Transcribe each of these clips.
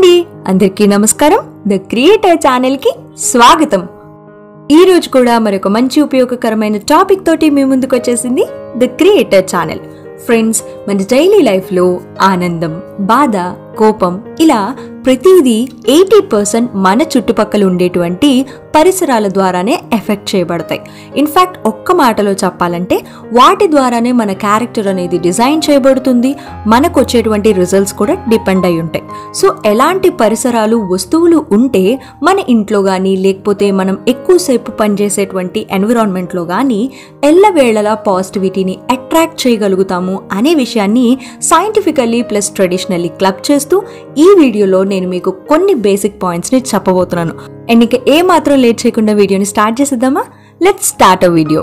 అండి, అందరికీ నమస్కారం. ద క్రియేటర్ ఛానల్ కి స్వాగతం. ఈ రోజు కూడా మరొక మంచి ఉపయోగకరమైన టాపిక్ తోటి మీ ముందుకు వచ్చేసింది ద క్రియేటర్ ఛానల్. ఫ్రెండ్స్, మన డైలీ లైఫ్ లో ఆనందం, బాధ, కోపం ఇలా ప్రతిదీ 80% మన చుట్టుపక్కల ఉండేటువంటి పరిసరాల ద్వారానే ఎఫెక్ట్ చేయబడతాయి. ఇన్ఫాక్ట్ ఒక్క మాటలో చెప్పాలంటే వాటి ద్వారానే మన క్యారెక్టర్ అనేది డిజైన్ చేయబడుతుంది. మనకు వచ్చేటువంటి రిజల్ట్స్ కూడా డిపెండ్ అయి ఉంటాయి. సో ఎలాంటి పరిసరాలు, వస్తువులు ఉంటే మన ఇంట్లో కానీ లేకపోతే మనం ఎక్కువసేపు పనిచేసేటువంటి ఎన్విరాన్మెంట్లో కానీ ఎల్లవేళలా పాజిటివిటీని అట్రాక్ట్ చేయగలుగుతాము అనే విషయాన్ని సైంటిఫికల్లీ ప్లస్ ట్రెడిషనల్లీ క్లబ్ చేస్తూ ఈ వీడియోలో నేను మీకు కొన్ని బేసిక్ పాయింట్స్ ని చెప్పబోతున్నాను. అండ్ ఇంకా ఏ మాత్రం లేట్ చేయకుండా వీడియోని స్టార్ట్ చేసేద్దామా? Let's start a video.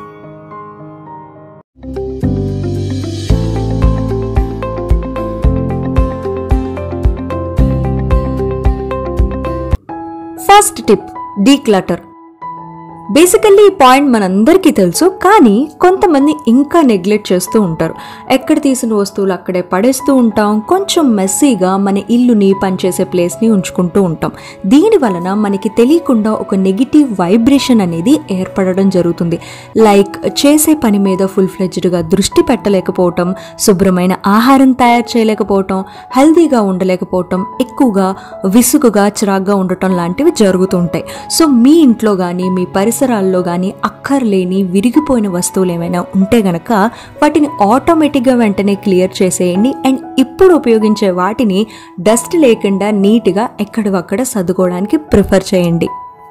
First tip, declutter. Basically ఈ పాయింట్ మనందరికీ తెలుసు, కానీ కొంతమంది ఇంకా నెగ్లెక్ట్ చేస్తూ ఉంటారు. ఎక్కడ తీసిన వస్తువులు అక్కడే పడేస్తూ ఉంటాం. కొంచెం మెస్సీగా మన ఇల్లుని, పనిచేసే ప్లేస్ని ఉంచుకుంటూ ఉంటాం. దీని వలన మనకి తెలియకుండా ఒక నెగిటివ్ వైబ్రేషన్ అనేది ఏర్పడడం జరుగుతుంది. లైక్ చేసే పని మీద ఫుల్ ఫ్లెడ్జ్డ్గా దృష్టి పెట్టలేకపోవటం, శుభ్రమైన ఆహారం తయారు చేయలేకపోవటం, హెల్దీగా ఉండలేకపోవటం, ఎక్కువగా విసుగుగా, చిరాగ్గా ఉండటం లాంటివి జరుగుతూ ఉంటాయి. సో మీ ఇంట్లో కానీ మీ పరిసరాల్లో కానీ అక్కర్లేని విరిగిపోయిన వస్తువులు ఏమైనా ఉంటే గనక వాటిని ఆటోమేటిక్గా వెంటనే క్లియర్ చేసేయండి. అండ్ ఇప్పుడు ఉపయోగించే వాటిని డస్ట్ లేకుండా నీట్గా ఎక్కడివక్కడ సర్దుకోవడానికి ప్రిఫర్ చేయండి.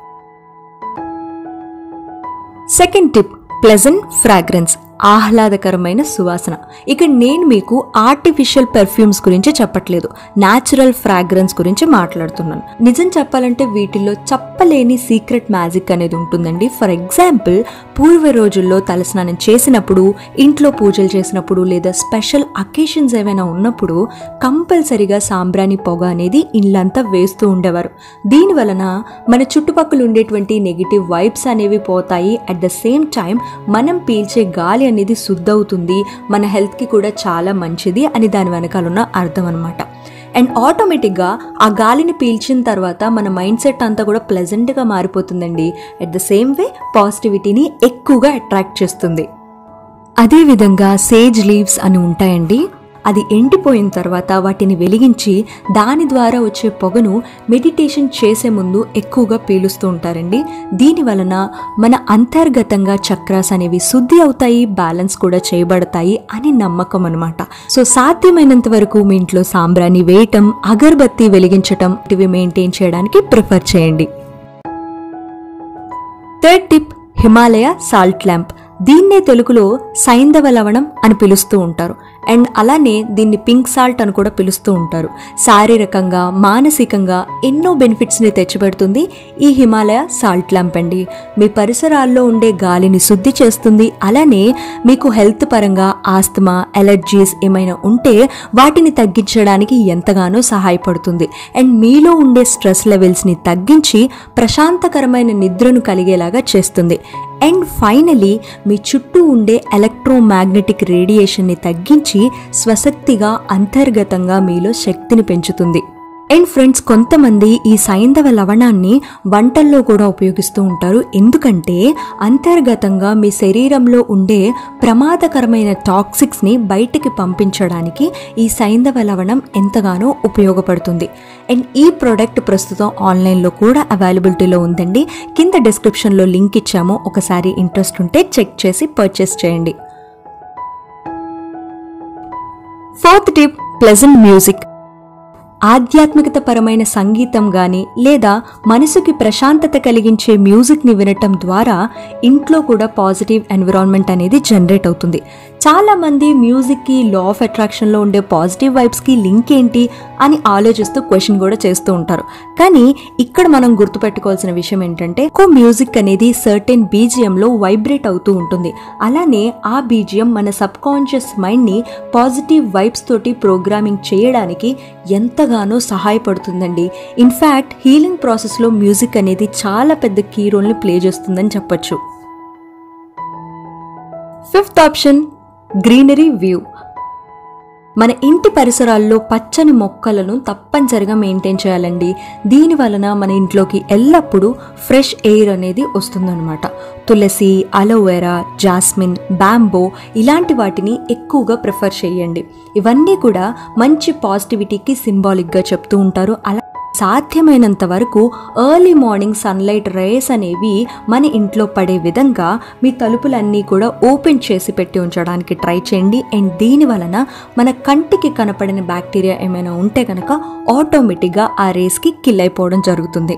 సెకండ్ టిప్, ప్లెజెంట్ ఫ్రాగ్రెన్స్, ఆహ్లాదకరమైన సువాసన. ఇక నేను మీకు ఆర్టిఫిషియల్ పెర్ఫ్యూమ్స్ గురించి చెప్పట్లేదు, న్యాచురల్ ఫ్రాగ్రెన్స్ గురించి మాట్లాడుతున్నాను. నిజం చెప్పాలంటే వీటిల్లో చెప్పలేని సీక్రెట్ మ్యాజిక్ అనేది ఉంటుందండి. ఫర్ ఎగ్జాంపుల్, పూర్వ రోజుల్లో తలస్నానం చేసినప్పుడు, ఇంట్లో పూజలు చేసినప్పుడు లేదా స్పెషల్ అకేషన్స్ ఏమైనా ఉన్నప్పుడు కంపల్సరిగా సాంబ్రాణి పొగ అనేది ఇల్లంతా వేస్తూ ఉండేవారు. దీని వలన మన చుట్టుపక్కల ఉండేటువంటి నెగిటివ్ వైబ్స్ అనేవి పోతాయి. అట్ ద సేమ్ టైం మనం పీల్చే గాలి అనేది శుద్ధవుతుంది, మన హెల్త్కి కూడా చాలా మంచిది అని దాని వెనకాల ఉన్న అర్థం అనమాట. అండ్ ఆటోమేటిక్గా ఆ గాలిని పీల్చిన తర్వాత మన మైండ్ సెట్ అంతా కూడా ప్లెజెంట్గా మారిపోతుందండి. అట్ ద సేమ్ వే పాజిటివిటీని ఎక్కువగా అట్రాక్ట్ చేస్తుంది. అదేవిధంగా సేజ్ లీవ్స్ అని ఉంటాయండి. అది ఎండిపోయిన తర్వాత వాటిని వెలిగించి దాని ద్వారా వచ్చే పొగను మెడిటేషన్ చేసే ముందు ఎక్కువగా పీలుస్తూ ఉంటారండి. దీని వలన మన అంతర్గతంగా చక్రాస్ అనేవి శుద్ధి అవుతాయి, బ్యాలెన్స్ కూడా చేయబడతాయి అని నమ్మకం అనమాట. సో సాధ్యమైనంత వరకు మీ ఇంట్లో సాంబ్రాణి వేయటం, అగరబత్తి వెలిగించటం ఇవి మెయింటైన్ చేయడానికి ప్రిఫర్ చేయండి. Third tip, Himalaya salt lamp. దీన్నే తెలుగులో సైంధవ లవణం అని పిలుస్తూ ఉంటారు. అండ్ అలానే దీన్ని పింక్ సాల్ట్ అని కూడా పిలుస్తూ ఉంటారు. శారీరకంగా, మానసికంగా ఎన్నో బెనిఫిట్స్ని తెచ్చిపెడుతుంది ఈ హిమాలయ సాల్ట్ ల్యాంప్ అండి. మీ పరిసరాల్లో ఉండే గాలిని శుద్ధి చేస్తుంది. అలానే మీకు హెల్త్ పరంగా ఆస్తమా, ఎలర్జీస్ ఏమైనా ఉంటే వాటిని తగ్గించడానికి ఎంతగానో సహాయపడుతుంది. అండ్ మీలో ఉండే స్ట్రెస్ లెవెల్స్ని తగ్గించి ప్రశాంతకరమైన నిద్రను కలిగేలాగా చేస్తుంది. అండ్ ఫైనలీ మీ చుట్టూ ఉండే ఎలక్ట్రోమాగ్నెటిక్ రేడియేషన్ని తగ్గించి స్వశక్తిగా అంతర్గతంగా మీలో శక్తిని పెంచుతుంది. అండ్ ఫ్రెండ్స్, కొంతమంది ఈ సైంధవ లవణాన్ని వంటల్లో కూడా ఉపయోగిస్తూ ఉంటారు. ఎందుకంటే అంతర్గతంగా మీ శరీరంలో ఉండే ప్రమాదకరమైన టాక్సిక్స్ని బయటికి పంపించడానికి ఈ సైంధవ లవణం ఎంతగానో ఉపయోగపడుతుంది. అండ్ ఈ ప్రోడక్ట్ ప్రస్తుతం ఆన్లైన్లో కూడా అవైలబిలిటీలో ఉందండి. కింద డిస్క్రిప్షన్లో లింక్ ఇచ్చాము, ఒకసారి ఇంట్రెస్ట్ ఉంటే చెక్ చేసి పర్చేస్ చేయండి. Fourth tip, pleasant music. ఆధ్యాత్మికత పరమైన సంగీతం కానీ లేదా మనసుకి ప్రశాంతత కలిగించే మ్యూజిక్ని వినటం ద్వారా ఇంట్లో కూడా పాజిటివ్ ఎన్విరాన్మెంట్ అనేది జనరేట్ అవుతుంది. చాలామంది మ్యూజిక్కి, లా ఆఫ్ అట్రాక్షన్లో ఉండే పాజిటివ్ వైబ్స్కి లింక్ ఏంటి అని ఆలోచిస్తూ క్వశ్చన్ కూడా చేస్తూ ఉంటారు. కానీ ఇక్కడ మనం గుర్తుపెట్టుకోవాల్సిన విషయం ఏంటంటే, మ్యూజిక్ అనేది సర్టెన్ బీజిఎంలో వైబ్రేట్ అవుతూ ఉంటుంది. అలానే ఆ బీజిఎం మన సబ్ కాన్షియస్ మైండ్ని పాజిటివ్ వైబ్స్ తోటి ప్రోగ్రామింగ్ చేయడానికి ఎంతగానో సహాయపడుతుందండి. ఇన్ఫ్యాక్ట్ హీలింగ్ ప్రాసెస్లో మ్యూజిక్ అనేది చాలా పెద్ద కీ రోల్ని ప్లే చేస్తుందని చెప్పొచ్చు. Fifth option, greenery view. మన ఇంటి పరిసరాల్లో పచ్చని మొక్కలను తప్పనిసరిగా మెయింటైన్ చేయాలండి. దీని వలన మన ఇంట్లోకి ఎల్లప్పుడూ ఫ్రెష్ ఎయిర్ అనేది వస్తుందన్నమాట. తులసి, అలోవెరా, జాస్మిన్, బ్యాంబో ఇలాంటి వాటిని ఎక్కువగా ప్రిఫర్ చేయండి. ఇవన్నీ కూడా మంచి పాజిటివిటీకి సింబాలిక్గా చెప్తూ ఉంటారు. అలా సాధ్యమైనంత వరకు ఎర్లీ మార్నింగ్ సన్లైట్ రేస్ అనేవి మన ఇంట్లో పడే విధంగా మీ తలుపులన్నీ కూడా ఓపెన్ చేసి పెట్టి ఉంచడానికి ట్రై చేయండి. అండ్ దీని వలన మన కంటికి కనపడిన బ్యాక్టీరియా ఏమైనా ఉంటే కనుక ఆటోమేటిక్గా ఆ రేస్కి కిల్ అయిపోవడం జరుగుతుంది.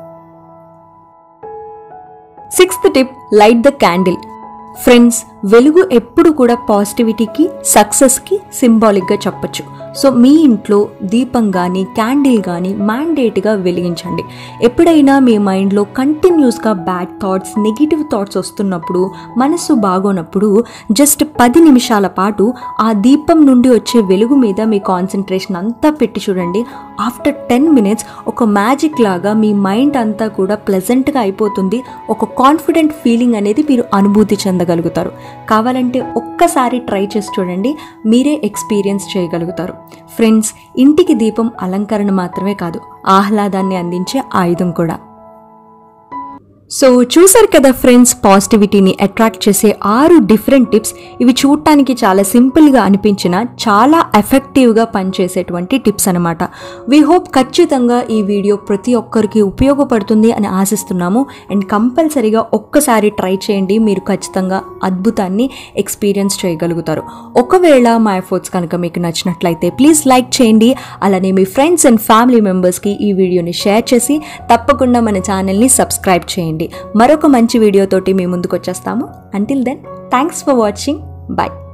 6th tip, light the candle. Friends, వెలుగు ఎప్పుడు కూడా పాజిటివిటీకి, సక్సెస్కి సింబాలిక్గా చెప్పచ్చు. సో మీ ఇంట్లో దీపం కానీ క్యాండిల్ కానీ మ్యాండేట్గా వెలిగించండి. ఎప్పుడైనా మీ మైండ్లో కంటిన్యూస్గా బ్యాడ్ థాట్స్, నెగిటివ్ థాట్స్ వస్తున్నప్పుడు, మనసు బాగోనప్పుడు జస్ట్ 10 నిమిషాల పాటు ఆ దీపం నుండి వచ్చే వెలుగు మీద మీ కాన్సన్ట్రేషన్ అంతా పెట్టి చూడండి. ఆఫ్టర్ 10 minutes ఒక మ్యాజిక్ లాగా మీ మైండ్ అంతా కూడా ప్లెజెంట్గా అయిపోతుంది. ఒక కాన్ఫిడెంట్ ఫీలింగ్ అనేది మీరు అనుభూతి చెందగలుగుతారు. కావాలంటే ఒక్కసారి ట్రై చేసి చూడండి, మీరే ఎక్స్పీరియన్స్ చేయగలుగుతారు. ఫ్రెండ్స్, ఇంటికి దీపం అలంకరణ మాత్రమే కాదు, ఆహ్లాదాన్ని అందించే ఆయుధం కూడా. సో చూసారు కదా ఫ్రెండ్స్, పాజిటివిటీని అట్రాక్ట్ చేసే 6 డిఫరెంట్ టిప్స్. ఇవి చూడటానికి చాలా సింపుల్గా అనిపించిన చాలా ఎఫెక్టివ్గా పనిచేసేటువంటి టిప్స్ అనమాట. వీ హోప్ ఖచ్చితంగా ఈ వీడియో ప్రతి ఒక్కరికి ఉపయోగపడుతుంది అని ఆశిస్తున్నాము. అండ్ కంపల్సరీగా ఒక్కసారి ట్రై చేయండి, మీరు ఖచ్చితంగా అద్భుతాన్ని ఎక్స్పీరియన్స్ చేయగలుగుతారు. ఒకవేళ మా ఎఫర్ట్స్ కనుక మీకు నచ్చినట్లయితే ప్లీజ్ లైక్ చేయండి. అలానే మీ ఫ్రెండ్స్ అండ్ ఫ్యామిలీ మెంబర్స్కి ఈ వీడియోని షేర్ చేసి తప్పకుండా మన ఛానల్ని సబ్స్క్రైబ్ చేయండి. మరొక మంచి వీడియోతోటి మీ ముందుకు వచ్చేస్తాము. Until then, thanks for watching. By.